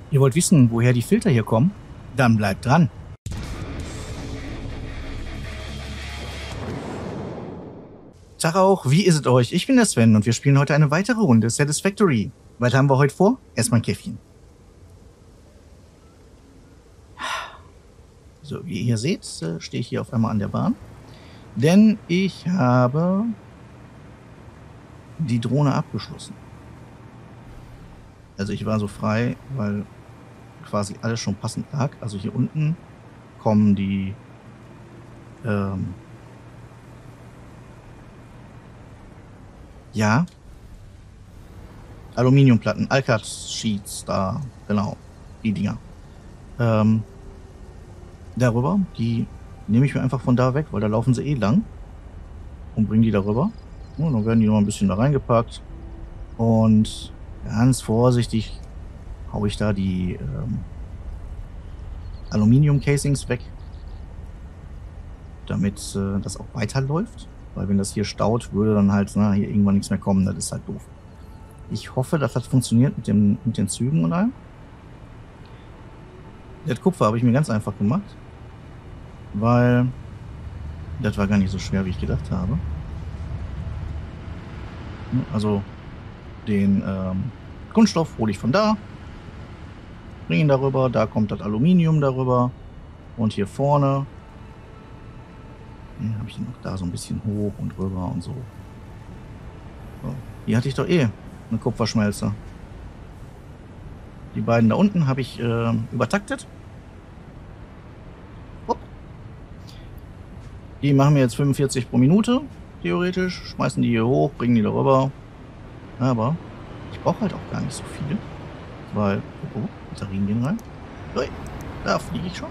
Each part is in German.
Ihr wollt wissen, woher die Filter hier kommen? Dann bleibt dran. Tag auch, wie ist es euch? Ich bin der Sven und wir spielen heute eine weitere Runde Satisfactory. Was haben wir heute vor? Erstmal ein Käffchen. So, wie ihr seht, stehe ich hier auf einmal an der Bahn. Denn ich habe die Drohne abgeschlossen. Also ich war so frei, weil quasi alles schon passend lag. Also hier unten kommen die ja, Aluminiumplatten, Alcat-Sheets da, genau, die Dinger. Darüber, die nehme ich mir einfach von da weg, weil da laufen sie eh lang und bringen die darüber. Und dann werden die noch ein bisschen da reingepackt und ganz vorsichtig haue ich da die Aluminium-Casings weg, damit das auch weiterläuft. Weil wenn das hier staut, würde dann halt hier irgendwann nichts mehr kommen. Das ist halt doof. Ich hoffe, dass das funktioniert mit den Zügen und allem. Das Kupfer habe ich mir ganz einfach gemacht, weil das war gar nicht so schwer, wie ich gedacht habe. Also den Kunststoff hole ich von da, bringe ihn darüber, da kommt das Aluminium darüber und hier vorne habe ich noch da so ein bisschen hoch und rüber und so. Hier hatte ich doch eh eine Kupferschmelze. Die beiden da unten habe ich übertaktet. Hopp. Die machen mir jetzt 45 pro Minute, theoretisch. Schmeißen die hier hoch, bringen die darüber. Aber ich brauche halt auch gar nicht so viele. Weil, Batterien gehen rein. Ui, da fliege ich schon.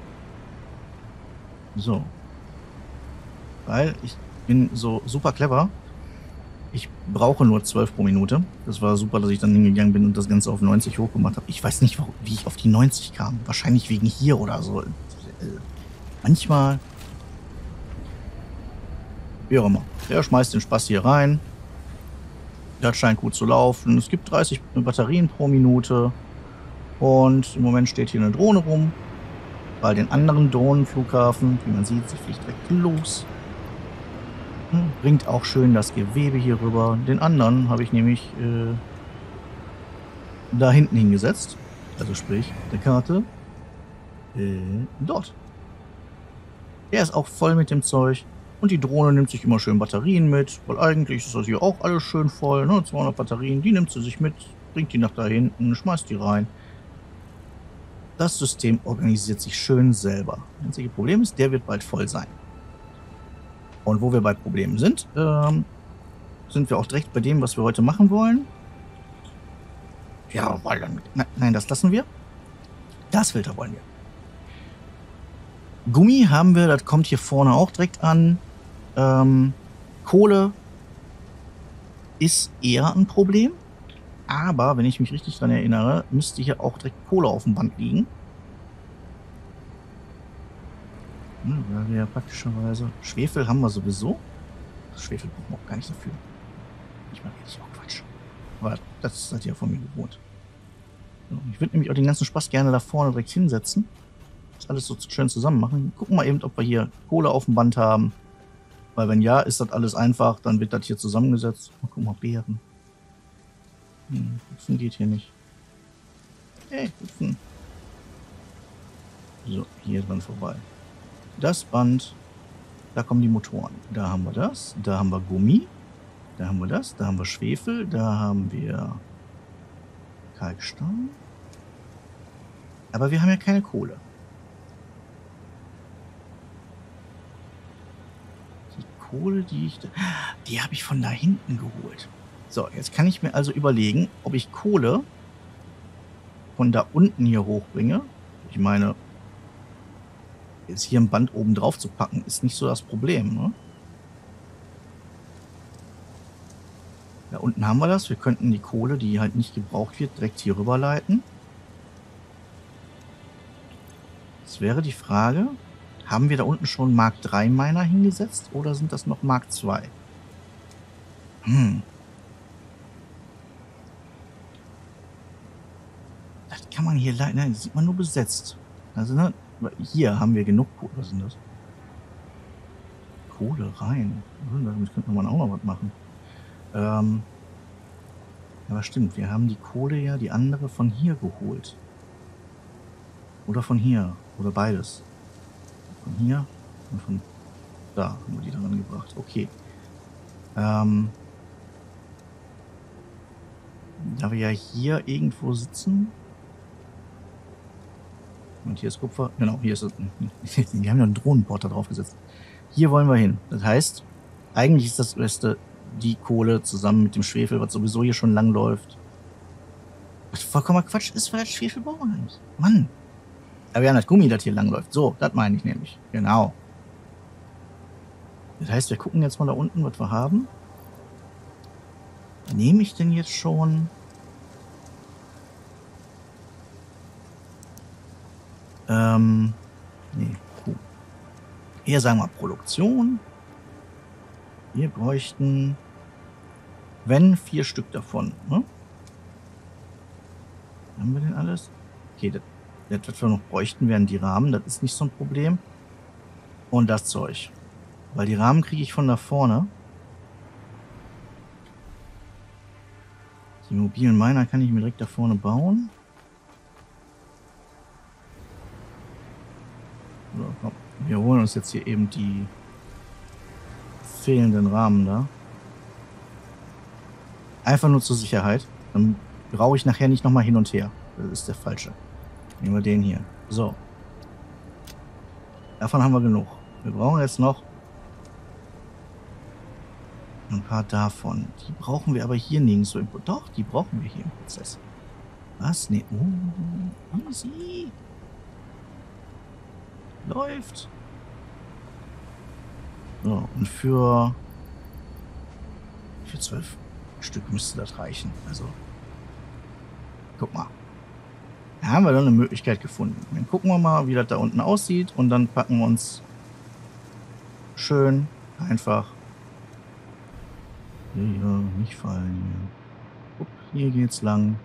So. Weil ich bin so super clever. Ich brauche nur 12 pro Minute. Das war super, dass ich dann hingegangen bin und das Ganze auf 90 hochgemacht habe. Ich weiß nicht, wie ich auf die 90 kam. Wahrscheinlich wegen hier oder so. Manchmal. Wie auch immer. Der schmeißt den Spaß hier rein. Das scheint gut zu laufen. Es gibt 30 Batterien pro Minute. Und im Moment steht hier eine Drohne rum. Bei den anderen Drohnenflughafen, wie man sieht, sie fliegt direkt los. Bringt auch schön das Gewebe hier rüber. Den anderen habe ich nämlich da hinten hingesetzt. Also sprich, der Karte. Dort. Der ist auch voll mit dem Zeug. Und die Drohne nimmt sich immer schön Batterien mit. Weil eigentlich ist das hier auch alles schön voll. Ne? 200 Batterien, die nimmt sie sich mit. Bringt die nach da hinten, schmeißt die rein. Das System organisiert sich schön selber. Das einzige Problem ist, der wird bald voll sein. Und wo wir bei Problemen sind, sind wir auch direkt bei dem, was wir heute machen wollen. Ja, weil dann. Nein, das lassen wir. Das Filter wollen wir. Gummi haben wir, das kommt hier vorne auch direkt an. Kohle ist eher ein Problem. Aber, wenn ich mich richtig daran erinnere, müsste hier auch direkt Kohle auf dem Band liegen. Weil wir ja praktischerweise. Schwefel haben wir sowieso. Schwefel brauchen wir auch gar nicht dafür. Ich meine, das ist auch Quatsch. Aber das seid ihr ja von mir gewohnt. So, ich würde nämlich auch den ganzen Spaß gerne da vorne direkt hinsetzen. Das alles so schön zusammen machen. Gucken wir eben, ob wir hier Kohle auf dem Band haben. Weil wenn ja, ist das alles einfach. Dann wird das hier zusammengesetzt. Mal gucken, mal Beeren. Hüpfen geht hier nicht. Hey, Hüpfen. So, hier dran vorbei. Das Band, da kommen die Motoren. Da haben wir das, da haben wir Gummi, da haben wir das, da haben wir Schwefel, da haben wir Kalkstein. Aber wir haben ja keine Kohle. Die Kohle, die habe ich von da hinten geholt. So, jetzt kann ich mir also überlegen, ob ich Kohle von da unten hier hochbringe. Ich meine, jetzt hier ein Band oben drauf zu packen, ist nicht so das Problem, ne? Da unten haben wir das. Wir könnten die Kohle, die halt nicht gebraucht wird, direkt hier rüber leiten. Jetzt wäre die Frage, haben wir da unten schon Mark III Miner hingesetzt oder sind das noch Mark II? Das kann man hier leider, nein, das sieht man nur besetzt. Also, ne, hier haben wir genug Kohle. Was ist denn das? Kohle rein. Damit könnte man auch noch was machen. Aber stimmt, wir haben die Kohle ja, die andere von hier geholt. Oder von hier. Oder beides. Von hier und von da haben wir die dran gebracht. Okay. Da wir ja hier irgendwo sitzen. Und hier ist Kupfer. Genau, hier ist es. Wir haben ja einen Drohnenporter draufgesetzt. Hier wollen wir hin. Das heißt, eigentlich ist das Beste die Kohle zusammen mit dem Schwefel, was sowieso hier schon lang läuft. Was vollkommener Quatsch ist, weil das Schwefel brauchen wir gar nicht. Mann. Aber wir haben das Gummi, das hier lang läuft. So, das meine ich nämlich. Genau. Das heißt, wir gucken jetzt mal da unten, was wir haben. Nehme ich denn jetzt schon... nee. Eher sagen wir Produktion. Wir bräuchten, wenn 4 Stück davon. Ne? Haben wir denn alles? Okay, das, was wir noch bräuchten, wären die Rahmen. Das ist nicht so ein Problem. Und das Zeug. Weil die Rahmen kriege ich von da vorne. Die mobilen Miner kann ich mir direkt da vorne bauen. So, komm. Wir holen uns jetzt hier eben die fehlenden Rahmen da. Einfach nur zur Sicherheit. Dann brauche ich nachher nicht nochmal hin und her. Das ist der falsche. Nehmen wir den hier. So. Davon haben wir genug. Wir brauchen jetzt noch ein paar davon. Die brauchen wir aber hier nirgendwo im Prozess. Doch, die brauchen wir hier im Prozess. Was? Nee. Oh, easy. Läuft. So, und für 12 Stück müsste das reichen. Also, guck mal. Da haben wir dann eine Möglichkeit gefunden. Dann gucken wir mal, wie das da unten aussieht. Und dann packen wir uns schön einfach. Hier, nicht fallen. Guck, hier geht's lang.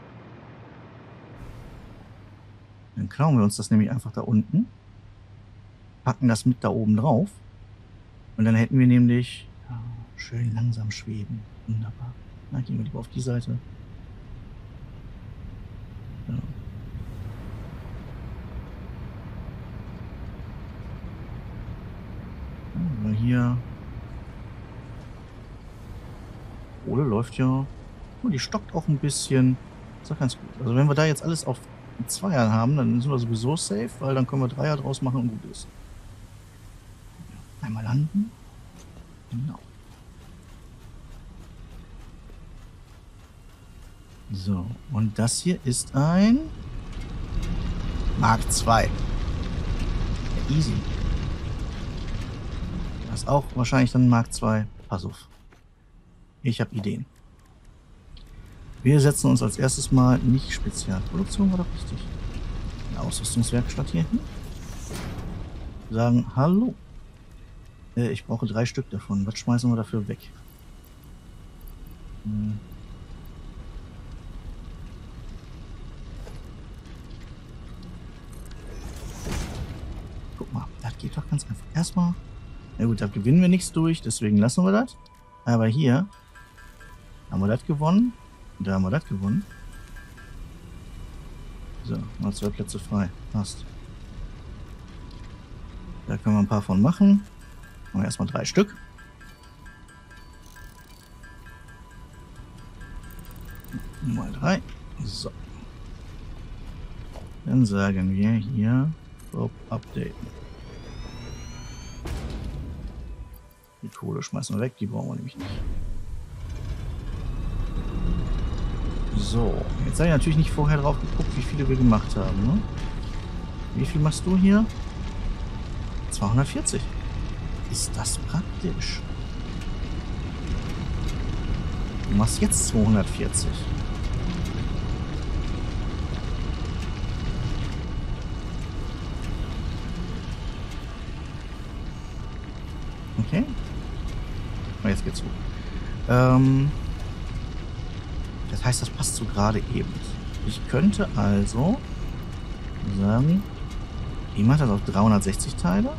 Dann klauen wir uns das nämlich einfach da unten. Packen das mit da oben drauf. Und dann hätten wir nämlich schön langsam schweben. Wunderbar. Na, gehen wir lieber auf die Seite. Ja. Weil hier Kohle läuft ja. Oh, die stockt auch ein bisschen. Ist doch ganz gut. Also wenn wir da jetzt alles auf 2ern haben, dann sind wir sowieso safe, weil dann können wir 3er draus machen und gut ist. Einmal landen. Genau. So, und das hier ist ein Mark II. Ja, easy. Das ist auch wahrscheinlich dann ein Mark II. Pass auf. Ich habe Ideen. Wir setzen uns als erstes mal nicht Spezialproduktion, war doch richtig. Eine Ausrüstungswerkstatt hier hin. Wir sagen, hallo. Ich brauche 3 Stück davon. Was schmeißen wir dafür weg? Guck mal, das geht doch ganz einfach. Erstmal, na gut, da gewinnen wir nichts durch, deswegen lassen wir das. Aber hier haben wir das gewonnen. Und da haben wir das gewonnen. So, mal 2 Plätze frei. Passt. Da können wir ein paar von machen. Machen wir erstmal 3 Stück. Mal 3. So. Dann sagen wir hier Stop updaten. Die Kohle schmeißen wir weg, die brauchen wir nämlich nicht. So, jetzt habe ich natürlich nicht vorher drauf geguckt, wie viele wir gemacht haben. Ne? Wie viel machst du hier? 240. Ist das praktisch? Du machst jetzt 240. Okay. Oh, jetzt geht's gut. Das heißt, das passt so gerade eben. Ich könnte also sagen, ich mache das auf 360 Teile.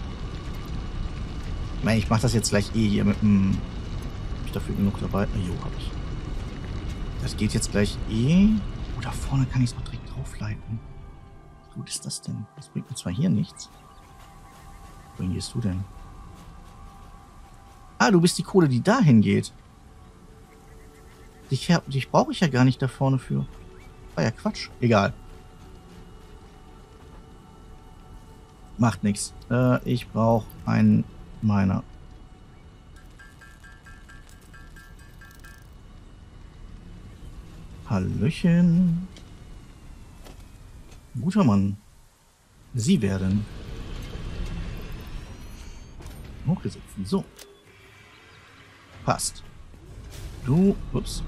Ich meine, ich mache das jetzt gleich eh hier mit dem... Hab ich dafür genug dabei? Jo, hab ich. Das geht jetzt gleich eh... Oh, da vorne kann ich es auch direkt draufleiten. Wie gut ist das denn? Das bringt mir zwar hier nichts. Wohin gehst du denn? Ah, du bist die Kohle, die dahin geht. Dich brauche ich ja gar nicht da vorne für. War ja Quatsch. Egal. Macht nichts. Ich brauche einen Miner. Hallöchen. Guter Mann. Sie werden hochgesetzt. So. Passt. Du. Ups.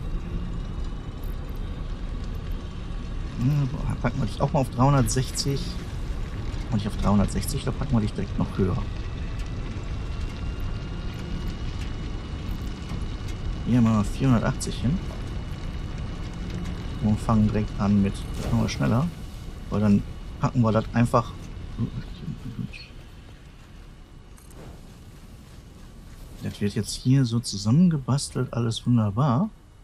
Packen wir dich auch mal auf 360. Und nicht auf 360, da packen wir dich direkt noch höher. Hier mal 480 hin. Und fangen direkt an mit, das machen wir schneller. Weil dann packen wir das einfach. Das wird jetzt hier so zusammengebastelt, alles wunderbar.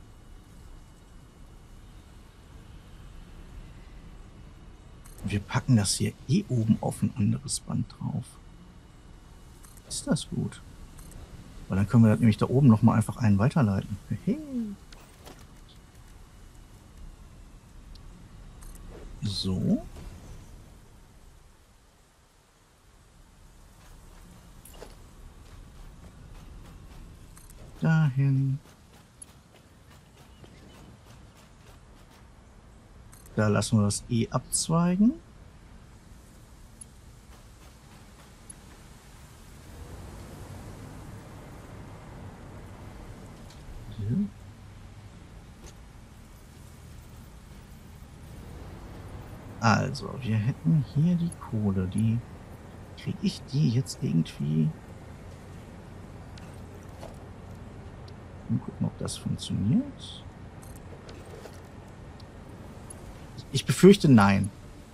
Wir packen das hier eh oben auf ein anderes Band drauf. Ist das gut? Weil dann können wir das nämlich da oben nochmal einfach einen weiterleiten. Hey. So. Dahin. Da lassen wir das eh abzweigen. Also, wir hätten hier die Kohle. Die kriege ich die jetzt irgendwie... Mal gucken, ob das funktioniert. Ich befürchte nein.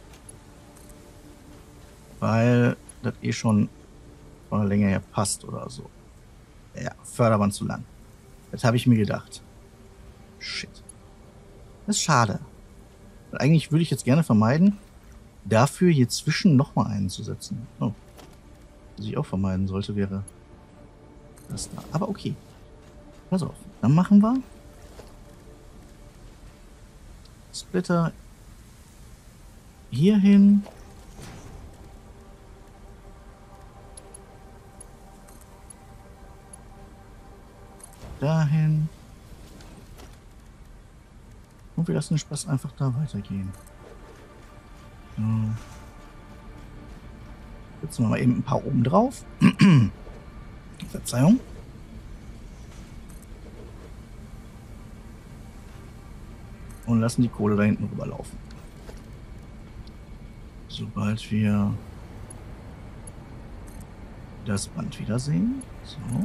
Weil das eh schon von der Länge her passt oder so. Ja, Förderband zu lang. Das habe ich mir gedacht. Shit. Das ist schade. Weil eigentlich würde ich jetzt gerne vermeiden, dafür hier zwischen nochmal einen zu setzen. Oh. Was ich auch vermeiden sollte, wäre das da. Aber okay. Pass auf. Dann machen wir Splitter hier hin. Dahin. Und wir lassen den Spaß einfach da weitergehen. So. Setzen wir mal eben ein paar oben drauf. Verzeihung. Und lassen die Kohle da hinten rüberlaufen. Sobald wir das Band wiedersehen. So.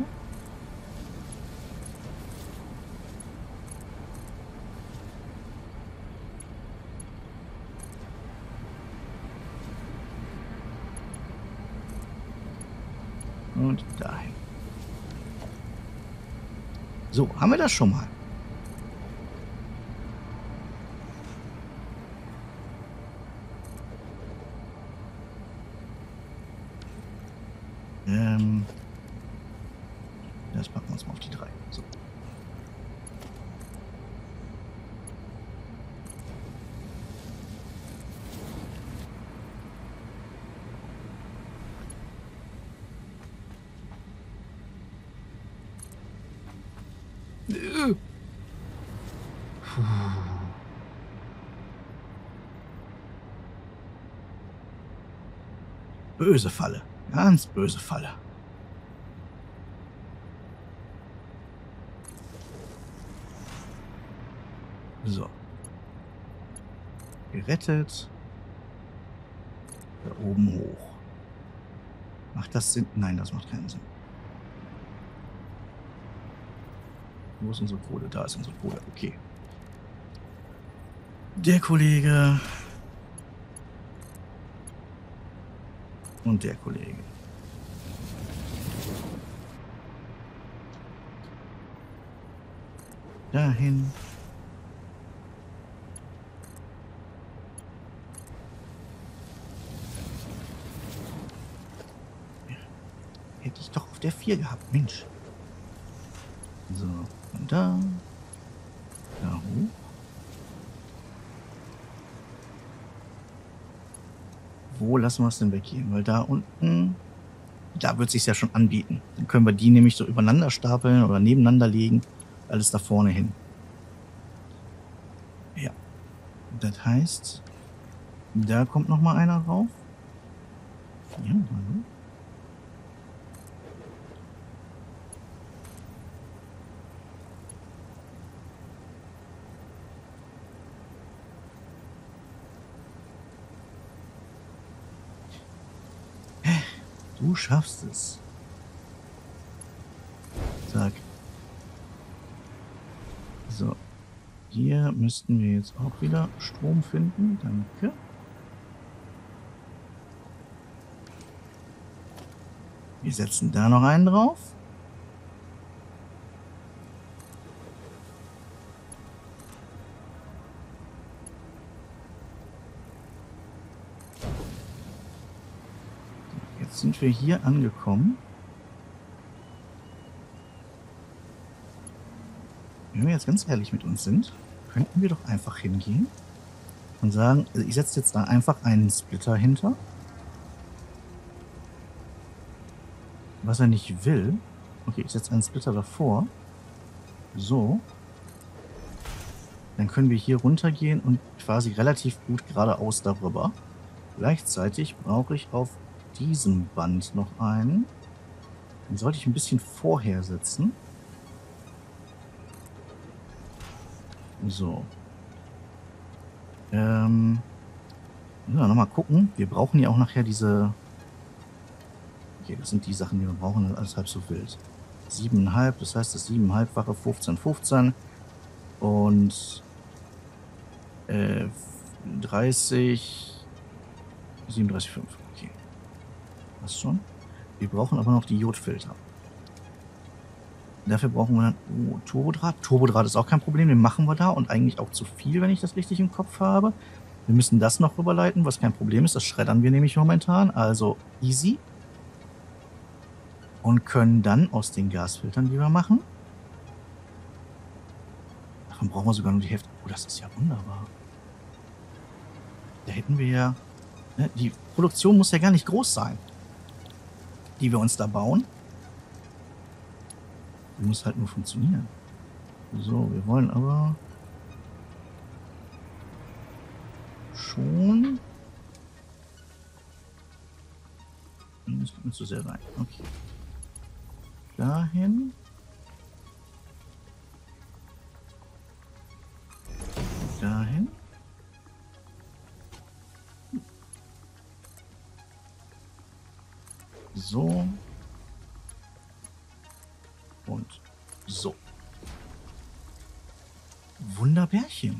Und dahin. So, haben wir das schon mal. Das packen wir uns mal auf die 3. So. Böse Falle. Ganz böse Falle. So. Gerettet. Da oben hoch. Macht das Sinn? Nein, das macht keinen Sinn. Wo ist unsere Kohle? Da ist unsere Kohle. Okay. Der Kollege. Und der Kollege. Dahin. Hätte ich doch auf der 4 gehabt, Mensch. So, und da. Da hoch. Wo lassen wir es denn weggehen? Weil da unten, da wird es sich ja schon anbieten. Dann können wir die nämlich so übereinander stapeln oder nebeneinander legen. Alles da vorne hin. Ja. Das heißt, da kommt noch mal einer rauf. Ja, hallo. Du schaffst es. Zack. So. Hier müssten wir jetzt auch wieder Strom finden. Danke. Wir setzen da noch einen drauf. Jetzt sind wir hier angekommen. Wenn wir jetzt ganz ehrlich mit uns sind, könnten wir doch einfach hingehen und sagen, also ich setze jetzt da einfach einen Splitter hinter. Was er nicht will. Okay, ich setze einen Splitter davor. So. Dann können wir hier runtergehen und quasi relativ gut geradeaus darüber. Gleichzeitig brauche ich auf diesem Band noch einen. Den sollte ich ein bisschen vorher setzen. So. Ja, nochmal gucken. Wir brauchen ja auch nachher diese... Okay, das sind die Sachen, die wir brauchen. Alles halb so wild. 7,5, das heißt das 7,5-fache 15,15. Und 30... 37,5. Okay. Was schon? Wir brauchen aber noch die Jodfilter. Dafür brauchen wir dann Turbodraht. Turbodraht ist auch kein Problem, den machen wir da und eigentlich auch zu viel, wenn ich das richtig im Kopf habe. Wir müssen das noch rüberleiten, was kein Problem ist. Das schreddern wir nämlich momentan. Also easy. Und können dann aus den Gasfiltern, die wir machen, davon brauchen wir sogar nur die Hälfte. Oh, das ist ja wunderbar. Da hätten wir ja... Ne, die Produktion muss ja gar nicht groß sein, die wir uns da bauen. Die muss halt nur funktionieren. So, wir wollen aber schon... Das geht mir zu sehr rein. Okay. Dahin. Dahin. So. Und so. Wunderbärchen.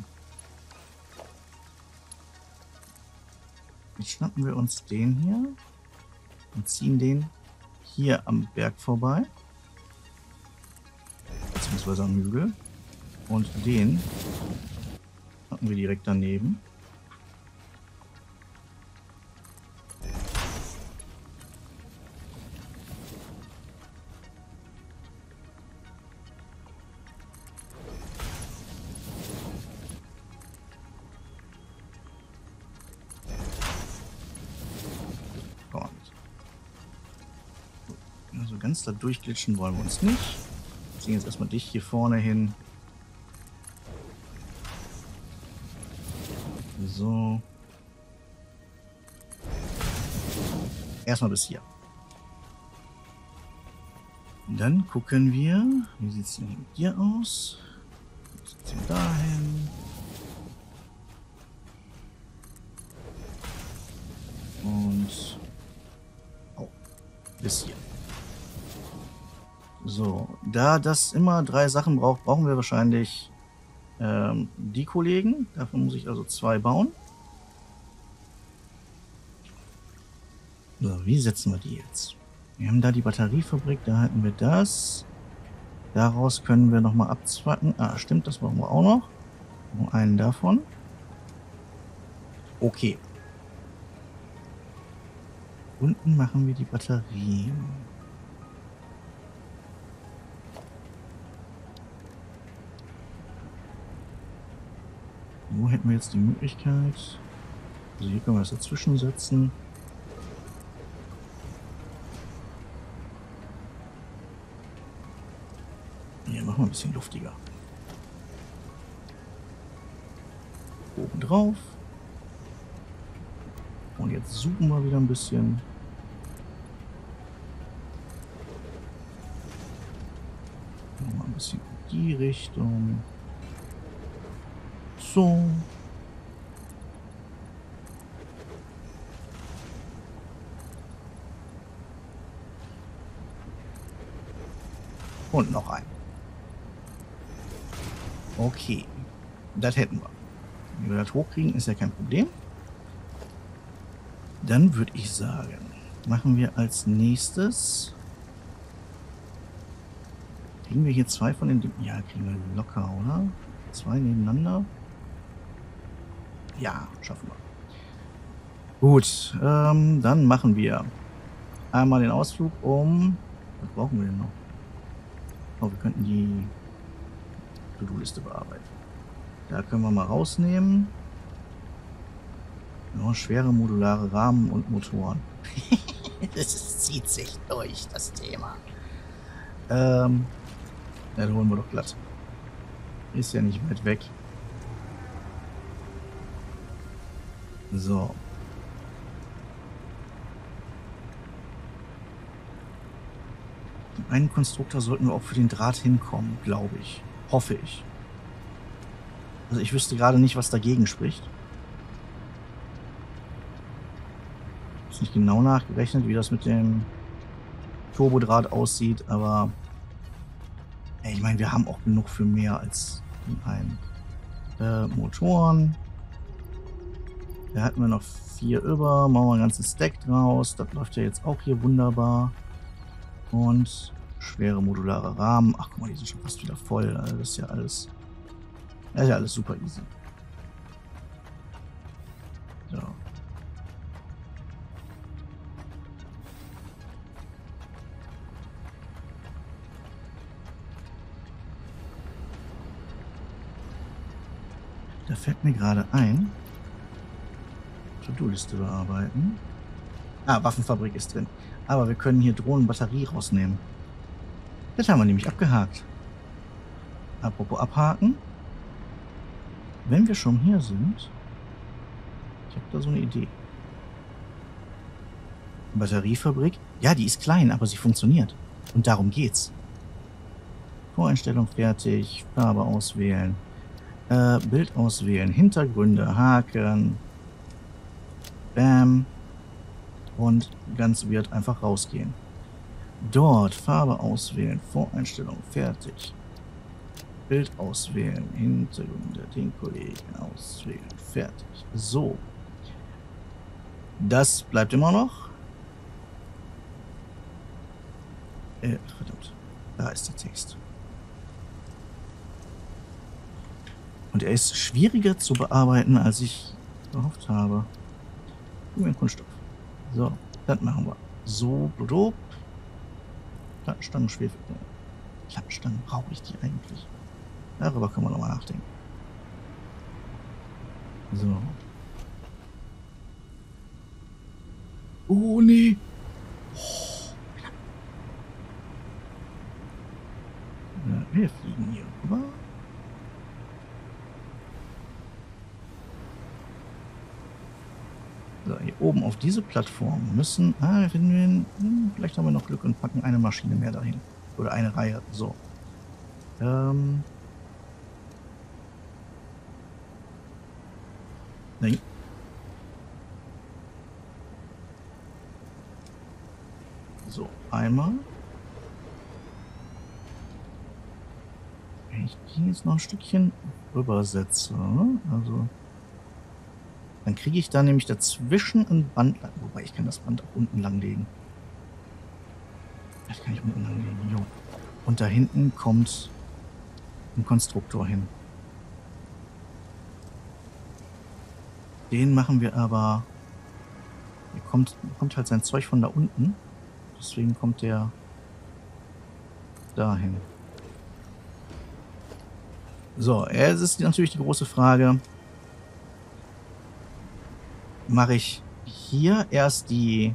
Jetzt schnappen wir uns den hier und ziehen den hier am Berg vorbei. Beziehungsweise am Hügel. Und den packen wir direkt daneben. Also ganz da durchglitschen wollen wir uns nicht. Wir ziehen jetzt erstmal dich hier vorne hin. So. Erstmal bis hier. Und dann gucken wir, wie sieht es denn hier mit dir aus? Wie sieht es denn dahin? Und oh, bis hier. So, da das immer 3 Sachen braucht, brauchen wir wahrscheinlich Die Kollegen, davon muss ich also 2 bauen. So, wie setzen wir die jetzt? Wir haben da die Batteriefabrik, da hatten wir das. Daraus können wir nochmal abzwacken. Ah, stimmt, das brauchen wir auch noch. Nur einen davon. Okay. Unten machen wir die Batterien. Wo hätten wir jetzt die Möglichkeit? Also hier können wir das dazwischen setzen. Hier machen wir ein bisschen luftiger. Oben drauf. Und jetzt suchen wir wieder ein bisschen. Nochmal ein bisschen in die Richtung. So. Und noch ein. Okay. Das hätten wir. Wenn wir das hochkriegen, ist ja kein Problem. Dann würde ich sagen, machen wir als nächstes. Kriegen wir hier 2 von den Dingen? Ja, kriegen wir locker, oder? 2 nebeneinander. Ja, schaffen wir. Gut, dann machen wir einmal den Ausflug um. Was brauchen wir denn noch? Oh, wir könnten die To-Do-Liste bearbeiten. Da können wir mal rausnehmen. Ja, schwere modulare Rahmen und Motoren. Das zieht sich durch, das Thema. Ja, da holen wir doch glatt. Ist ja nicht weit weg. So. Einen Konstruktor sollten wir auch für den Draht hinkommen, glaube ich. Hoffe ich. Also ich wüsste gerade nicht, was dagegen spricht. Ist nicht genau nachgerechnet, wie das mit dem Turbodraht aussieht, aber ich meine, wir haben auch genug für mehr als einen. Motoren. Da hatten wir noch 4 über. Machen wir einen ganzen Stack draus. Das läuft ja jetzt auch hier wunderbar. Und schwere modulare Rahmen. Ach, guck mal, die sind schon fast wieder voll. Also das ist ja alles. Das ist ja alles super easy. So. Da fällt mir gerade ein. To-Do-Liste bearbeiten. Ah, Waffenfabrik ist drin. Aber wir können hier Drohnenbatterie rausnehmen. Das haben wir nämlich abgehakt. Apropos abhaken. Wenn wir schon hier sind. Ich habe da so eine Idee. Batteriefabrik. Ja, die ist klein, aber sie funktioniert. Und darum geht's. Voreinstellung fertig. Farbe auswählen. Bild auswählen. Hintergründe. Haken. Bam. Und ganz wird einfach rausgehen. Dort Farbe auswählen. Voreinstellung fertig. Bild auswählen. Hintergründe. Den Kollegen auswählen. Fertig. So. Das bleibt immer noch. Verdammt. Da ist der Text. Und er ist schwieriger zu bearbeiten, als ich gehofft habe. Kunststoff. So, das machen wir. So, blub. Plattenstangen, Schwefel. Plattenstangen, brauche ich die eigentlich? Darüber können wir nochmal nachdenken. So. Oh, nee. Oh. Ja, wir fliegen hier rüber. So, hier oben auf diese Plattform müssen. Ah, finden wir. Vielleicht haben wir noch Glück und packen eine Maschine mehr dahin. Oder eine Reihe. So. Nein. So, einmal. ich die jetzt noch ein Stückchen rübersetze, also dann kriege ich da nämlich dazwischen ein Band, wobei ich kann das Band auch unten lang legen. Das kann ich unten lang legen, jo. Und da hinten kommt ein Konstruktor hin. Den machen wir aber, der kommt halt sein Zeug von da unten, deswegen kommt der dahin. So, es ist natürlich die große Frage, mache ich hier erst die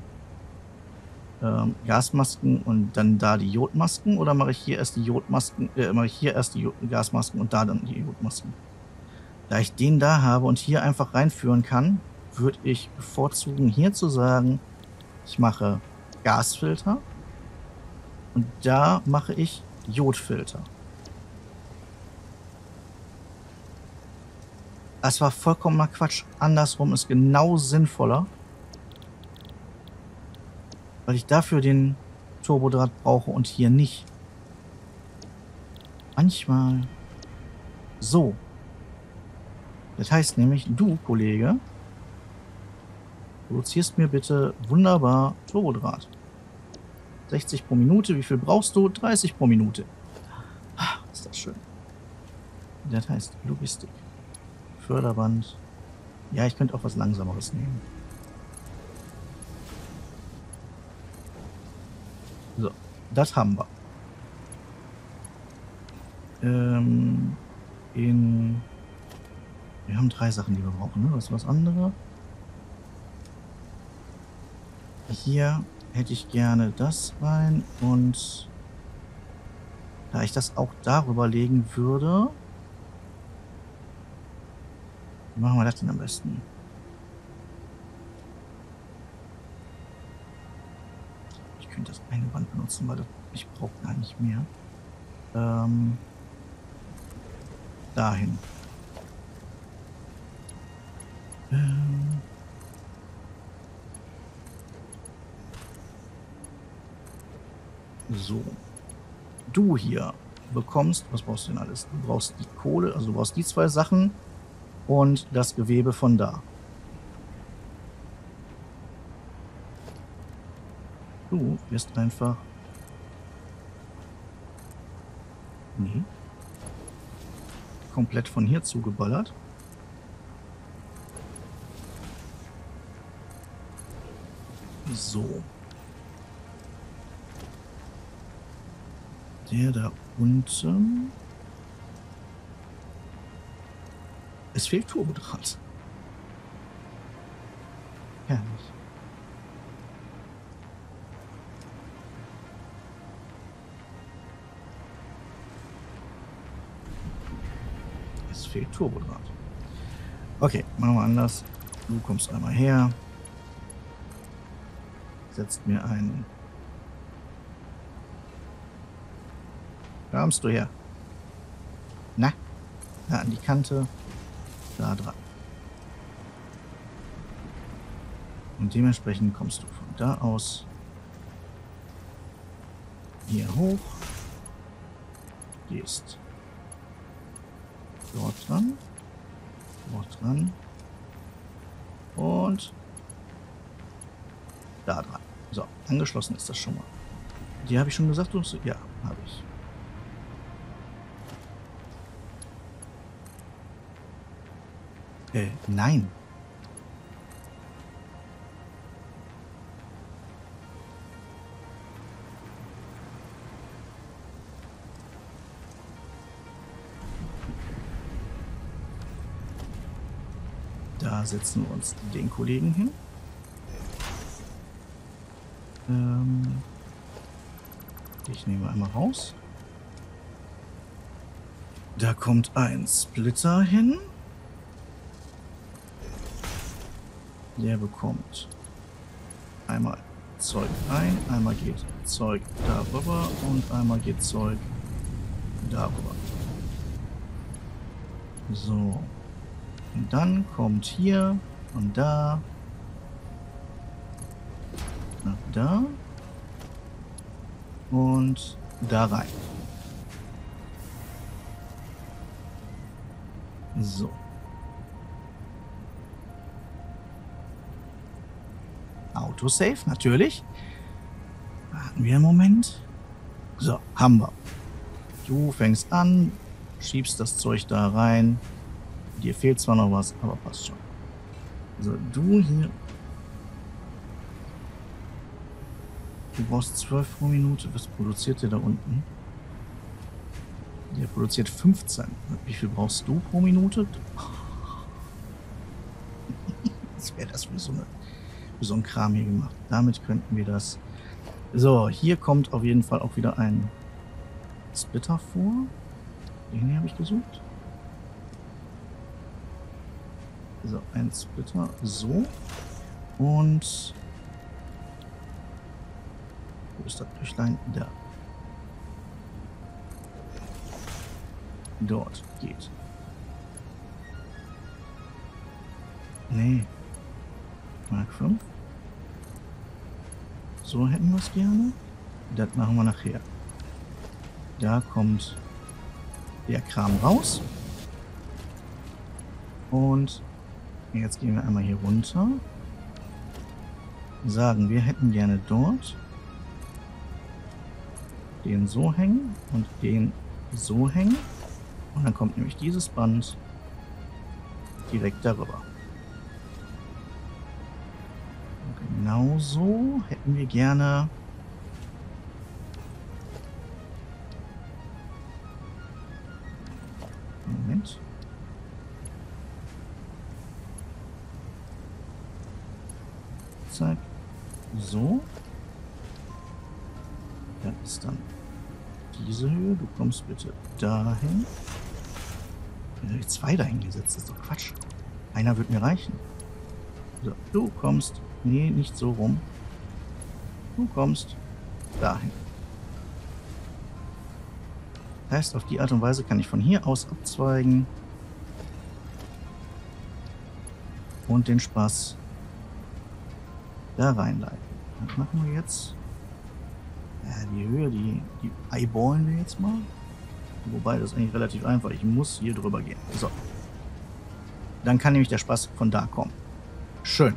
Gasmasken und dann da die Jodmasken, oder mache ich hier erst die Jodmasken, mache ich hier erst die Gasmasken und da dann die Jodmasken? Da ich den da habe und hier einfach reinführen kann, würde ich bevorzugen, hier zu sagen, ich mache Gasfilter und da mache ich Jodfilter. Das war vollkommener Quatsch. Andersrum ist genau sinnvoller, weil ich dafür den Turbodraht brauche und hier nicht. Manchmal so. Das heißt nämlich, du, Kollege, produzierst mir bitte wunderbar Turbodraht. 60 pro Minute. Wie viel brauchst du? 30 pro Minute. Ach, ist das schön. Das heißt Logistik. Förderband. Ja, ich könnte auch was Langsameres nehmen. So, das haben wir. Wir haben 3 Sachen, die wir brauchen, ne? Das ist was anderes. Hier hätte ich gerne das rein und da ich das auch darüber legen würde, wie machen wir das denn am besten? Ich könnte das eine Band benutzen, weil ich brauche gar nicht mehr. Dahin. So. Du hier bekommst, was brauchst du denn alles? Du brauchst die Kohle, also du brauchst die 2 Sachen und das Gewebe von da. Du wirst einfach... Nee. Komplett von hier zugeballert. So. Der da unten. Es fehlt Turbodraht. Herrlich. Es fehlt Turbodraht. Okay, machen wir anders. Du kommst einmal her. Setzt mir einen. Kamst du her? Na? Da an die Kante. Da dran. Und dementsprechend kommst du von da aus hier hoch. Gehst dort dran. Dort dran. Und da dran. So, angeschlossen ist das schon mal. Die habe ich schon gesagt, du? Ja, habe ich. Nein. Da setzen wir uns den Kollegen hin. Ich nehme einmal raus. Da kommt ein Splitter hin. Der bekommt einmal Zeug ein, einmal geht Zeug darüber und einmal geht Zeug darüber. So. Und dann kommt hier und da nach da und da rein. So. Autosave, natürlich. Warten wir einen Moment. So, haben wir. Du fängst an, schiebst das Zeug da rein. Dir fehlt zwar noch was, aber passt schon. So, du hier. Du brauchst 12 pro Minute. Was produziert der da unten? Der produziert 15. Wie viel brauchst du pro Minute? Was wäre das für so ein Kram hier gemacht? Damit könnten wir das. So, hier kommt auf jeden Fall auch wieder ein Splitter vor. Den hier habe ich gesucht. So, ein Splitter. So. Und wo ist das Büchlein? Da. Dort geht. Nee. Mark 5. So hätten wir es gerne. Das machen wir nachher. Da kommt der Kram raus. Und jetzt gehen wir einmal hier runter. Sagen, wir hätten gerne dort den so hängen und den so hängen. Und dann kommt nämlich dieses Band direkt darüber. Und genauso hätten wir gerne Moment. Zack. So. Das ist dann diese Höhe. Du kommst bitte dahin. Da habe ich 2 dahin gesetzt. Das ist doch Quatsch. Einer wird mir reichen. So, du kommst. Nee, nicht so rum. Du kommst dahin. Das heißt, auf die Art und Weise kann ich von hier aus abzweigen. Und den Spaß da reinleiten. Was machen wir jetzt? Ja, die Höhe, die eyeballen wir jetzt mal. Wobei, das ist eigentlich relativ einfach. Ich muss hier drüber gehen. So. Dann kann nämlich der Spaß von da kommen. Schön.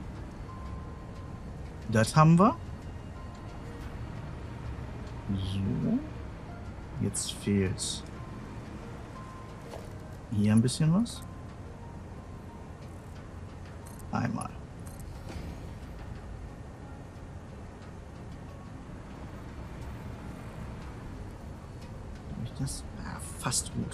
Das haben wir. So. Jetzt fehlt hier ein bisschen was. Einmal. Das ja, fast gut.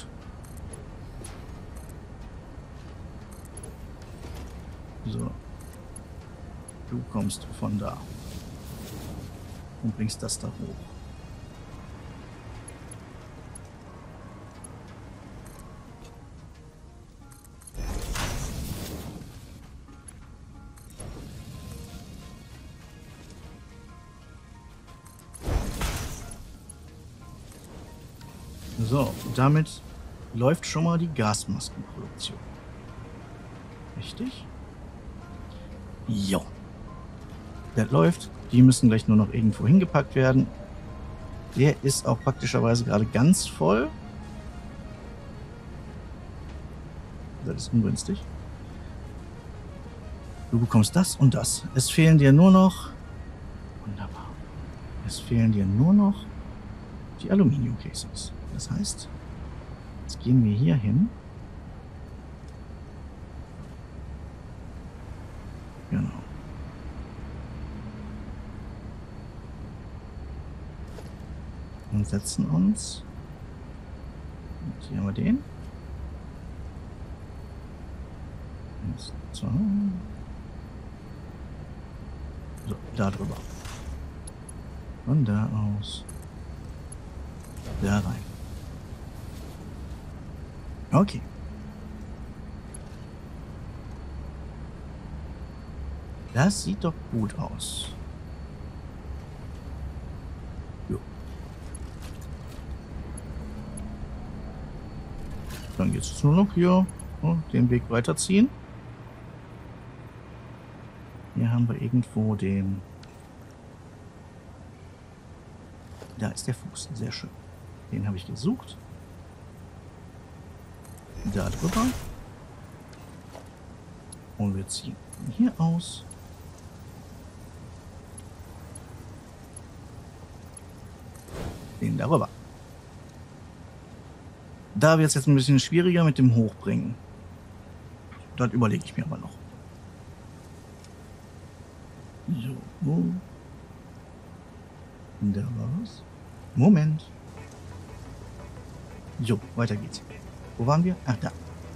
So. Du kommst von da. Und bringst das da hoch. So, damit läuft schon mal die Gasmaskenproduktion. Richtig? Jo. Der läuft. Die müssen gleich nur noch irgendwo hingepackt werden. Der ist auch praktischerweise gerade ganz voll. Das ist ungünstig. Du bekommst das und das. Es fehlen dir nur noch... Wunderbar. Es fehlen dir nur noch die Aluminium-Casings. Das heißt, jetzt gehen wir hier hin. Genau. Und setzen uns. Und hier haben wir den. 1, 2. So, da drüber. Von da aus. Da rein. Okay. Das sieht doch gut aus. Jo. Dann geht es nur noch hier den Weg weiterziehen. Hier haben wir irgendwo den... Da ist der Fuß. Sehr schön. Den habe ich gesucht. Da drüber. Und wir ziehen hier aus. Den darüber. Da wird es jetzt ein bisschen schwieriger mit dem Hochbringen. Das überlege ich mir aber noch. So. Da war was. Moment. Jo, weiter geht's. Wo waren wir? Ach, da.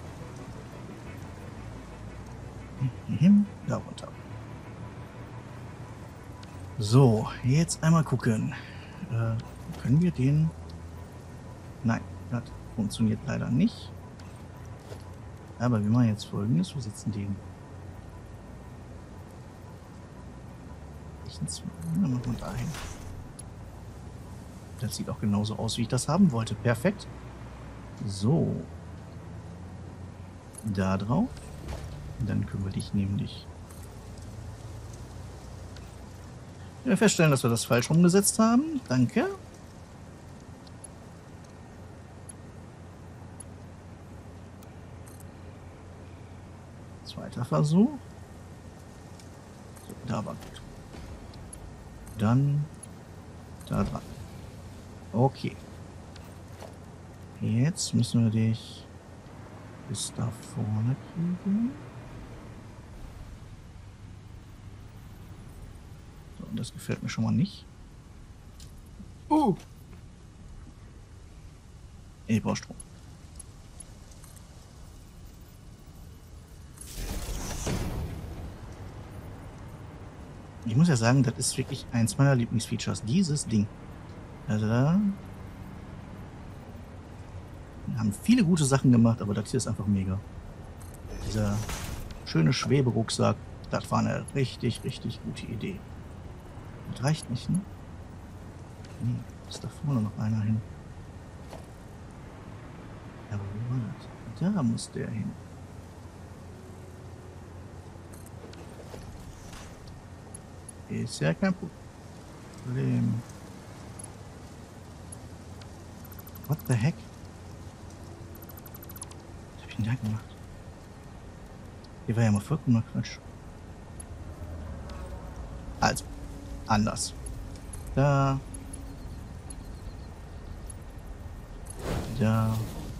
Da runter. So, jetzt einmal gucken. Können wir den... Nein, das funktioniert leider nicht. Aber wir machen jetzt Folgendes. Wir setzen den... Dann machen wir dahin. Das sieht auch genauso aus, wie ich das haben wollte. Perfekt. So. Da drauf. Und dann können wir dich nämlich... Wir feststellen, dass wir das falsch umgesetzt haben. Danke. Zweiter Versuch. So, da war gut. Dann da dran. Okay. Jetzt müssen wir dich bis da vorne kriegen. So, und das gefällt mir schon mal nicht. Ich brauche Strom. Ich muss ja sagen, das ist wirklich eins meiner Lieblingsfeatures. Dieses Ding. Also da haben viele gute Sachen gemacht, aber das hier ist einfach mega. Dieser schöne Schweberucksack, das war eine richtig, richtig gute Idee. Das reicht nicht, ne? Nee, ist da vorne noch einer hin. Aber wo war das? Da muss der hin. Ist ja kein Problem. What the heck? Was hab ich denn da gemacht? Hier war ja mal vollkommener Quatsch. Also, anders. Da. Da.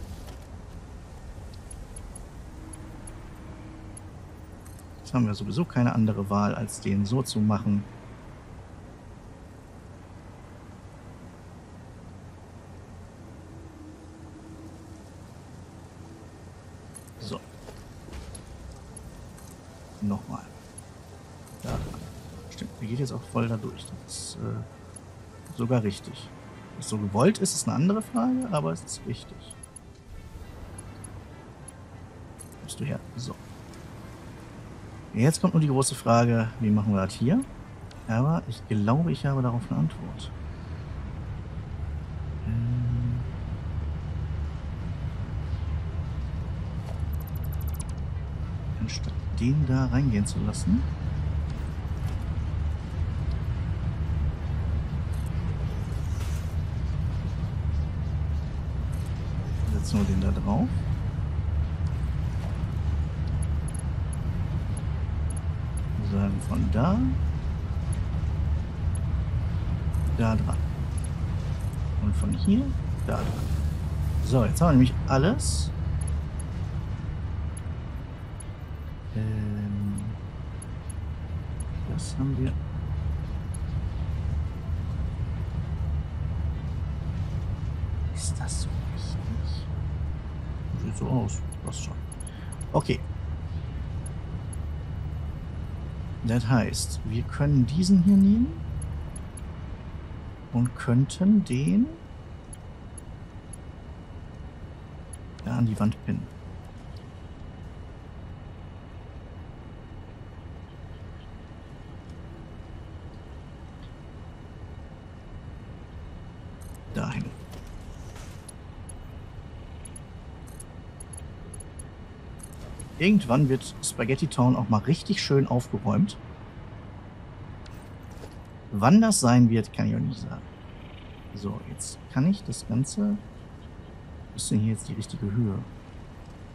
Jetzt haben wir sowieso keine andere Wahl, als den so zu machen. So. Nochmal. Da. Stimmt, der geht jetzt auch voll da durch. Das ist sogar richtig. Ob es so gewollt ist, ist eine andere Frage, aber es ist richtig. Kommst du her? So. Jetzt kommt nur die große Frage, wie machen wir das hier? Aber ich glaube, ich habe darauf eine Antwort. Anstatt den da reingehen zu lassen. Setzen wir den da drauf. Sagen von da dran. Und von hier da dran. So, jetzt haben wir nämlich alles. Das haben wir. Ist das so richtig? Sieht so aus. Passt schon. Okay. Das heißt, wir können diesen hier nehmen und könnten den da an die Wand pinnen. Dahin. Irgendwann wird Spaghetti Town auch mal richtig schön aufgeräumt. Wann das sein wird, kann ich auch nicht sagen. So, jetzt kann ich das Ganze... Ist denn hier jetzt die richtige Höhe?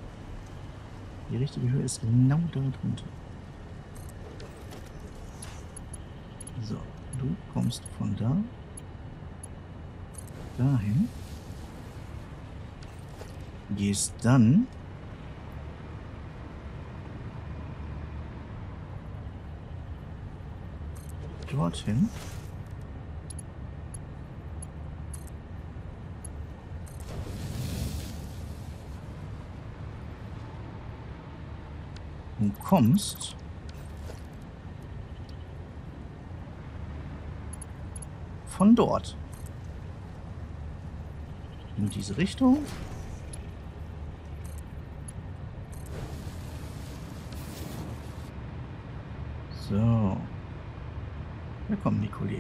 Die richtige Höhe ist genau da drunter. So, du kommst von da dahin. Gehst dann dorthin. Und kommst von dort in diese Richtung. So. Da kommen die Kollegen.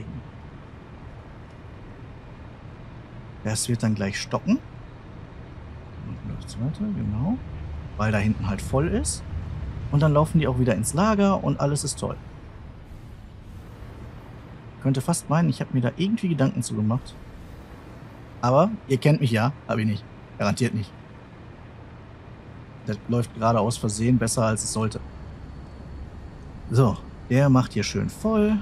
Das wird dann gleich stoppen. Und läuft's weiter, genau. Weil da hinten halt voll ist. Und dann laufen die auch wieder ins Lager und alles ist toll. Ich könnte fast meinen, ich habe mir da irgendwie Gedanken zu gemacht. Aber ihr kennt mich ja, habe ich nicht. Garantiert nicht. Das läuft gerade aus Versehen besser, als es sollte. So, der macht hier schön voll.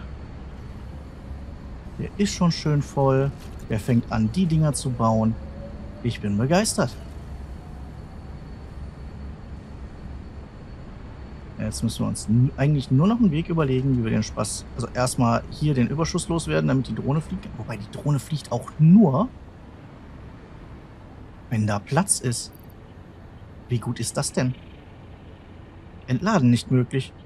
Der ist schon schön voll. Der fängt an, die Dinger zu bauen. Ich bin begeistert. Jetzt müssen wir uns eigentlich nur noch einen Weg überlegen, wie wir den Spaß... Also erstmal hier den Überschuss loswerden, damit die Drohne fliegt. Wobei die Drohne fliegt auch nur, wenn da Platz ist. Wie gut ist das denn? Entladen nicht möglich.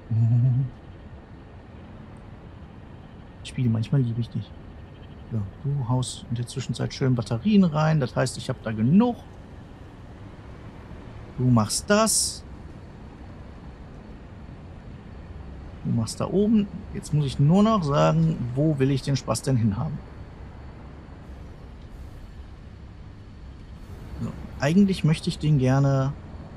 Spiele, manchmal liebe ich dich. So, du haust in der Zwischenzeit schön Batterien rein. Das heißt, ich habe da genug. Du machst das. Du machst da oben. Jetzt muss ich nur noch sagen, wo will ich den Spaß denn hinhaben? So, eigentlich möchte ich den gerne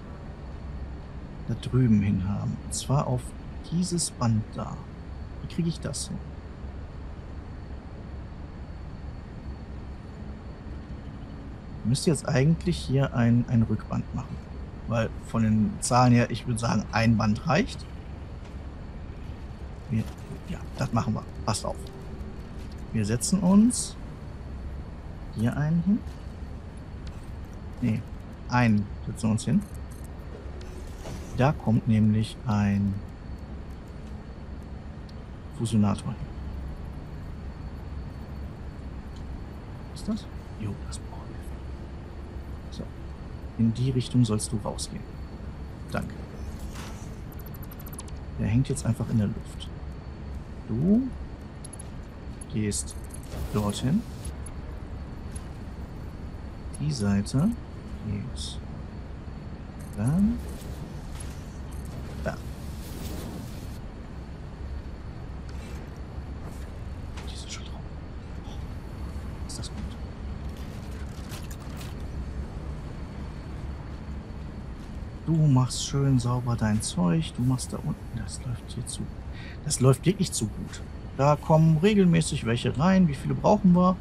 da drüben hinhaben. Und zwar auf dieses Band da. Wie kriege ich das hin? Ich müsste jetzt eigentlich hier ein Rückband machen. Weil von den Zahlen her, ich würde sagen, ein Band reicht. Ja, das machen wir. Passt auf. Wir setzen uns hier einen hin. Nee, einen setzen wir uns hin. Da kommt nämlich ein Fusionator hin. Ist das? Jo, das brauchen wir. So. In die Richtung sollst du rausgehen. Danke. Der hängt jetzt einfach in der Luft. Du gehst dorthin. Die Seite geht dann da. Die sind schon drauf. Oh, ist das gut. Du machst schön sauber dein Zeug. Du machst da unten. Das läuft hier zu. Das läuft wirklich zu gut. Da kommen regelmäßig welche rein. Wie viele brauchen wir?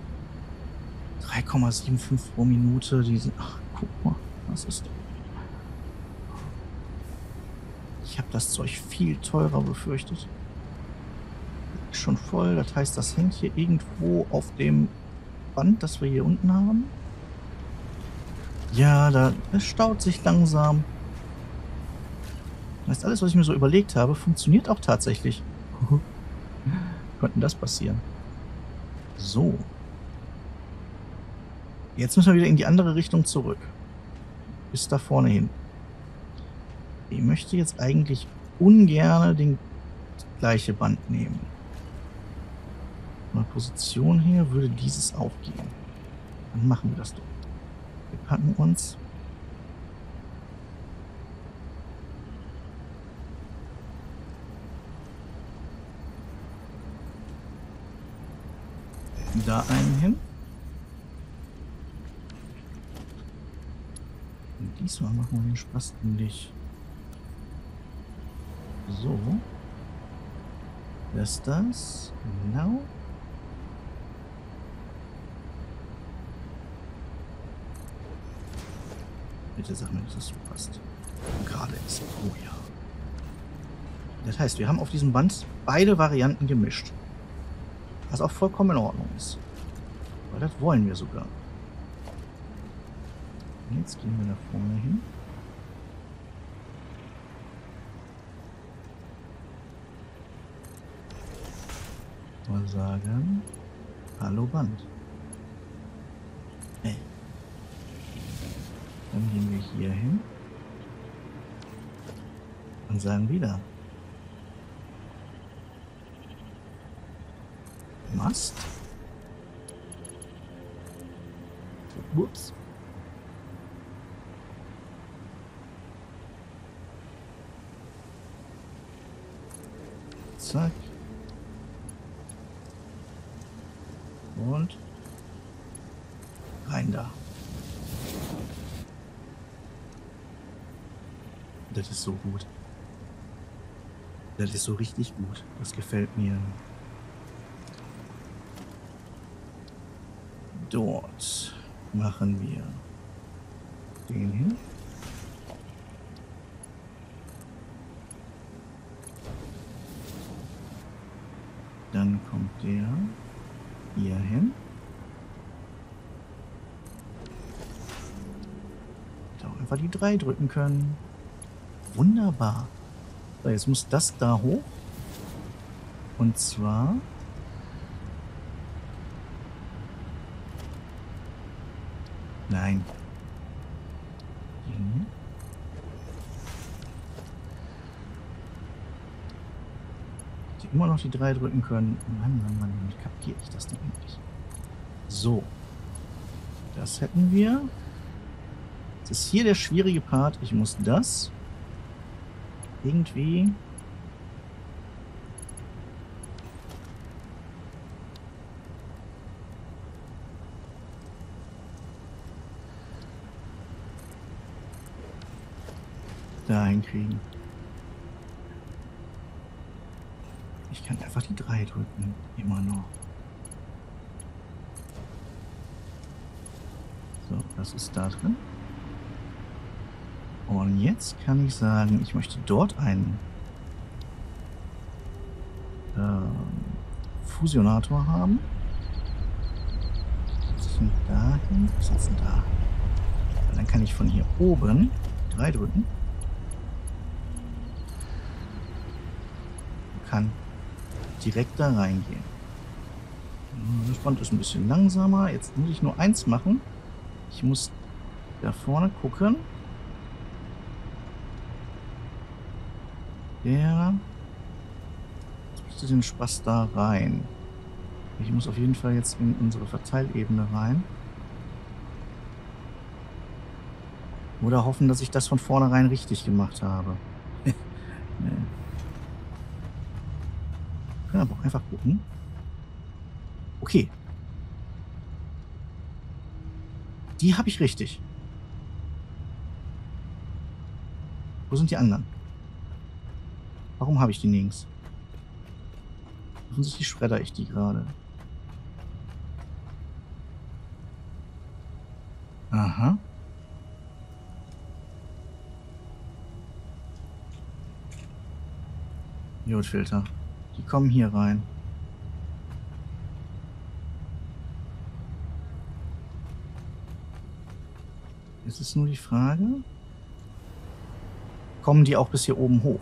3,75 pro Minute. Die sind. Ach, guck mal. Was ist das? Ich habe das Zeug viel teurer befürchtet. Ist schon voll. Das heißt, das hängt hier irgendwo auf dem Band, das wir hier unten haben. Ja, es staut sich langsam. Das heißt, alles, was ich mir so überlegt habe, funktioniert auch tatsächlich. Könnte das passieren? So. Jetzt müssen wir wieder in die andere Richtung zurück. Bis da vorne hin. Ich möchte jetzt eigentlich ungern das gleiche Band nehmen. Von der Position her würde dieses auch gehen. Dann machen wir das doch. Wir packen uns da einen hin. Und diesmal machen wir den Spaß nämlich so. Dass das genau bitte sag mir, dass das so passt. schade ist. Oh ja. Das heißt, wir haben auf diesem Band beide Varianten gemischt. Was auch vollkommen in Ordnung ist. Weil das wollen wir sogar. Und jetzt gehen wir da vorne hin. Mal sagen, hallo Band. Hey. Dann gehen wir hier hin. Und sagen wieder. Mast. Ups. Zack. Und rein da. Das ist so gut. Das ist so richtig gut. Das gefällt mir. Dort machen wir den hin. Dann kommt der hier hin. Da auch einfach die 3 drücken können. Wunderbar. So, jetzt muss das da hoch. Und zwar nein. Hier. Die immer noch die 3 drücken können. Mann, wie kapiere ich das denn eigentlich? So. Das hätten wir. Das ist hier der schwierige Part. Ich muss das irgendwie da hinkriegen. Ich kann einfach die 3 drücken. Immer noch. So, das ist da drin. Und jetzt kann ich sagen, ich möchte dort einen Fusionator haben. Was ist denn da hin? Was ist denn da? Und dann kann ich von hier oben 3 drücken. Und kann direkt da reingehen. Das Band ist ein bisschen langsamer. Jetzt muss ich nur eins machen. Ich muss da vorne gucken. Der den Spaß da rein. Ich muss auf jeden Fall jetzt in unsere Verteilebene rein. Oder hoffen, dass ich das von vornherein richtig gemacht habe. Nee. Können aber auch einfach gucken. Okay. Die habe ich richtig. Wo sind die anderen? Warum habe ich die nirgends? Offensichtlich schredder ich die gerade. Aha. Jodfilter. Die kommen hier rein. Jetzt ist nur die Frage, kommen die auch bis hier oben hoch?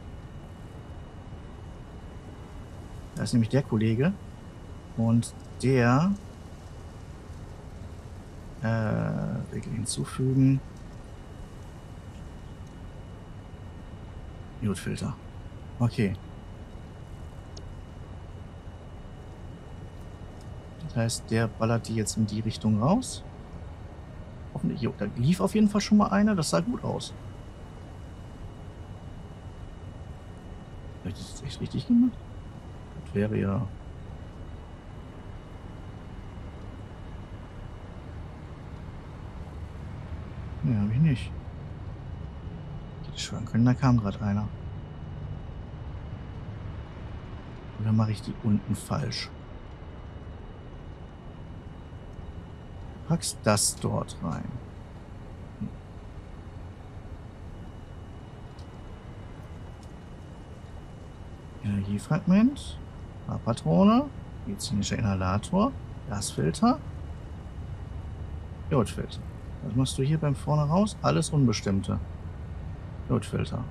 Da ist nämlich der Kollege und der Regel hinzufügen. Jodfilter. Okay. Das heißt, der ballert die jetzt in die Richtung raus. Hoffentlich. Jo, da lief auf jeden Fall schon mal einer. Das sah gut aus. Vielleicht ist es echt richtig gemacht. Das wäre ja. Nee, habe ich nicht. Ich hätte schwören können, da kam gerade einer. Oder mache ich die unten falsch? Packst das dort rein. Energiefragment. Patrone. Medizinischer Inhalator. Gasfilter. Jodfilter. Was machst du hier beim vorne raus? Alles Unbestimmte. Jodfilter.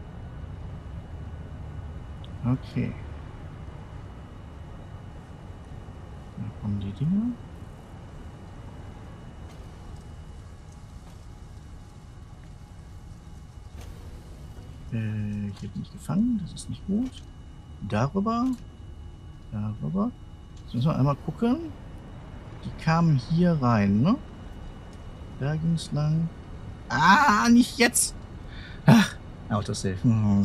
Okay. Da kommen die Dinger. Hier bin ich gefangen. Das ist nicht gut. Darüber. Darüber. Jetzt müssen wir einmal gucken. Die kamen hier rein, ne? Da ging es lang. Ah, nicht jetzt! Ach, Autosave.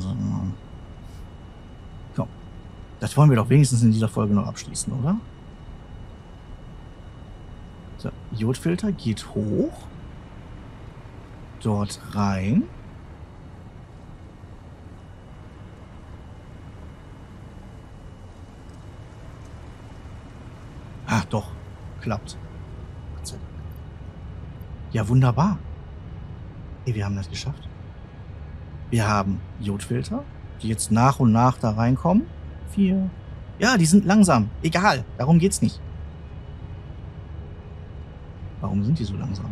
Komm. Das wollen wir doch wenigstens in dieser Folge noch abschließen, oder? So, Jodfilter geht hoch. Dort rein. Ach doch, klappt. Gott sei Dank. Ja, wunderbar. Ey, wir haben das geschafft. Wir haben Jodfilter, die jetzt nach und nach da reinkommen. 4. Ja, die sind langsam. Egal, darum geht's nicht. Warum sind die so langsam?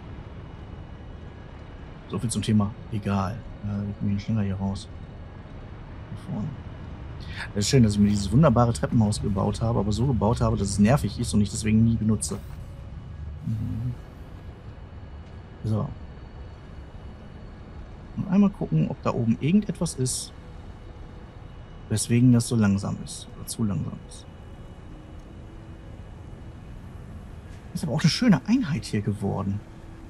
So viel zum Thema egal. Wir kommen schneller hier raus. Hier vorne. Es ist schön, dass ich mir dieses wunderbare Treppenhaus gebaut habe, aber so gebaut habe, dass es nervig ist und ich deswegen nie benutze. So. Und einmal gucken, ob da oben irgendetwas ist, weswegen das so langsam ist. Oder zu langsam ist. Ist aber auch eine schöne Einheit hier geworden.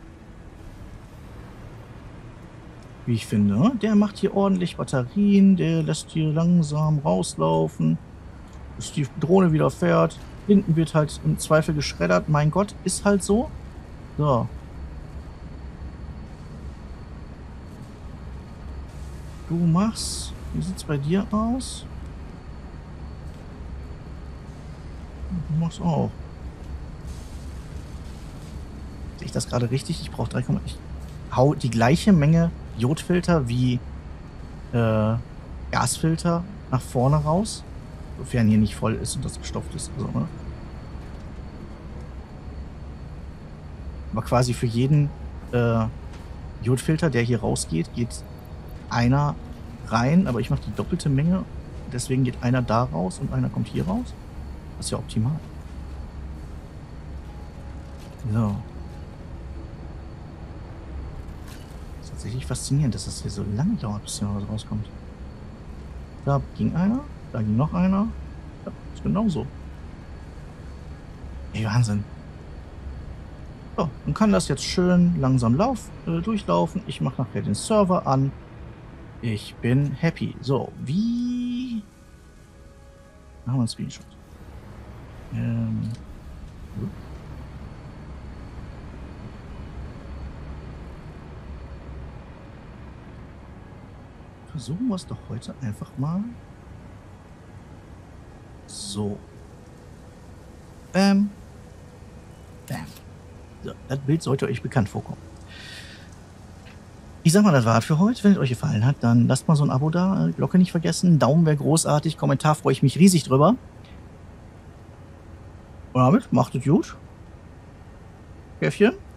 Wie ich finde. Der macht hier ordentlich Batterien, der lässt hier langsam rauslaufen, bis die Drohne wieder fährt. Hinten wird halt im Zweifel geschreddert. Mein Gott, ist halt so. So. Du machst... Wie sieht's bei dir aus? Du machst auch. Sehe ich das gerade richtig? Ich brauche 3, ich hau die gleiche Menge Jodfilter wie Gasfilter nach vorne raus, sofern hier nicht voll ist und das gestopft ist. Also, ne? Aber quasi für jeden Jodfilter, der hier rausgeht, geht einer rein, aber ich mache die doppelte Menge. Deswegen geht einer da raus und einer kommt hier raus. Das ist ja optimal. So. Tatsächlich faszinierend, dass das hier so lange dauert, bis hier noch was rauskommt. Da ging einer, da ging noch einer. Ja, ist genauso. Ey, Wahnsinn. So, dann kann das jetzt schön langsam durchlaufen. Ich mache nachher den Server an. Ich bin happy. So, wie... Machen wir einen Screenshot. Gut. Versuchen wir es doch heute einfach mal. So. Bam. Bam. So, das Bild sollte euch bekannt vorkommen. Ich sag mal, das war's für heute. Wenn es euch gefallen hat, dann lasst mal so ein Abo da. Glocke nicht vergessen. Daumen wäre großartig. Kommentar freue ich mich riesig drüber. Und damit macht es gut. Käffchen.